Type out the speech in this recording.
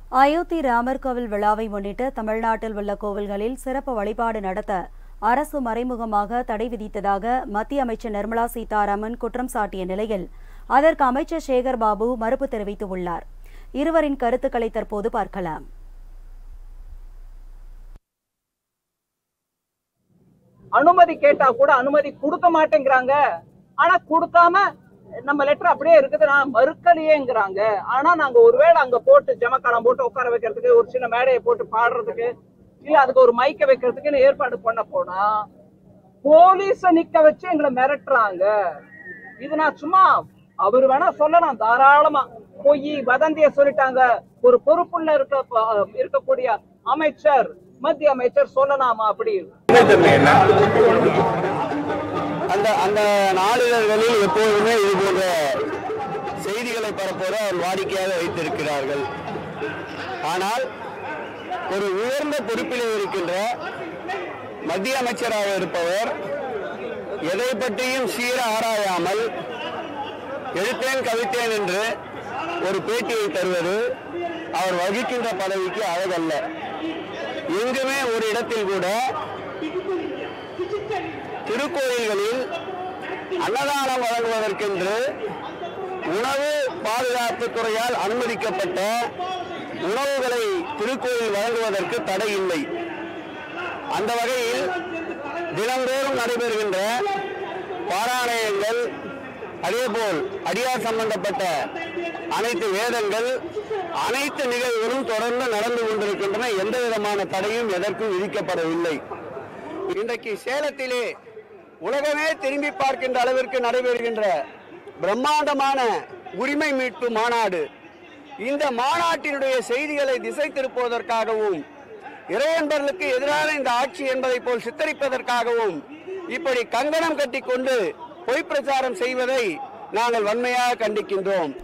அயோத்தி ராமர் கோவில் விழாவை முன்னிட்டு தமிழ்நாட்டில் உள்ள கோவில்களில் சிறப்பு வழிபாடு நடத்த அரசு மறைமுகமாக தடை விதித்ததாக மத்திய அமைச்சர் நிர்மலா சீதாராமன் குற்றம் சாட்டிய நிலையில் அதற்கு அமைச்சர் சேகர் பாபு மறுப்பு தெரிவித்துள்ளார். இருவரின் கருத்துக்களை தற்போது பார்க்கலாம். அனுமதி கேட்டா கூட அனுமதி கொடுக்க மாட்டேங்கிறாங்க. ஆனா கொடுக்காம நம்ம லெட்டர் அப்படியே இருக்குது, நான் மறுக்கலையேங்கிறாங்க. ஆனா நாங்க ஒருவேளை அங்க போட்டு ஜமக்காலம் போட்டு உட்கார வைக்கிறதுக்கு, ஒரு சின்ன மேடையை போட்டு பாடுறதுக்கு, இல்ல அதுக்கு ஒரு மைக்க வைக்கிறதுக்குன்னு ஏற்பாடு பண்ண போனா போலீஸ நிக்க வச்சு எங்களை மிரட்டுறாங்க. இது நான் சும்மா அவரு வேணா சொல்லலாம் தாராளமா, போய் வதந்திய சொல்லிட்டாங்க. ஒரு பொறுப்புள்ள இருக்கக்கூடிய அமைச்சர், மத்திய அமைச்சர் சொல்லலாமா? அப்படி அந்த நாளிதழ்களில் எப்போதுமே இது போன்ற செய்திகளை பரப்புவதை அவர் வாடிக்கையாக வைத்திருக்கிறார்கள். ஆனால் ஒரு உயர்ந்த பொறுப்பில் இருக்கின்ற மத்திய அமைச்சராக இருப்பவர் எதை பற்றியும் சீர ஆராயாமல் எழுத்தேன் கவித்தேன் என்று ஒரு பேட்டியை தருவது அவர் வகிக்கின்ற பதவிக்கு அழகல்ல. எங்குமே ஒரு இடத்தில் கூட திருக்கோயில்களில் அன்னதானம் வழங்குவதற்கென்று உணவு பாதுகாப்பு துறையால் அனுமதிக்கப்பட்ட உணவுகளை திருக்கோயில் வழங்குவதற்கு தடை இல்லை. அந்த வகையில் தினந்தோறும் நடைபெறுகின்ற பாராயணங்கள், அதேபோல் அடியார் சம்பந்தப்பட்ட அனைத்து வேதங்கள், அனைத்து நிகழ்வுகளும் தொடர்ந்து நடந்து கொண்டிருக்கின்றன. எந்த விதமான தடையும் எதற்கும் விதிக்கப்படவில்லை. இன்றைக்கு சேலத்திலே உலகமே திரும்பி பார்க்கின்ற அளவிற்கு நடைபெறுகின்ற பிரம்மாண்டமான உரிமை மீட்பு மாநாடு, இந்த மாநாட்டினுடைய செய்திகளை திசை திருப்புவதற்காகவும் இறையன்பர்களுக்கு எதிரான இந்த ஆட்சி என்பதை போல் சித்தரிப்பதற்காகவும் இப்படி கங்கணம் கட்டி கொண்டு பொய் பிரச்சாரம் செய்வதை நாங்கள் வன்மையாக கண்டிக்கின்றோம்.